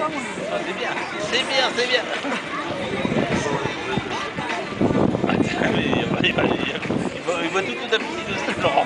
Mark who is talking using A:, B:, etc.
A: Ah, c'est bien, c'est bien, c'est bien. Ah, tiens, mais il voit tout à petit aussi, Florent.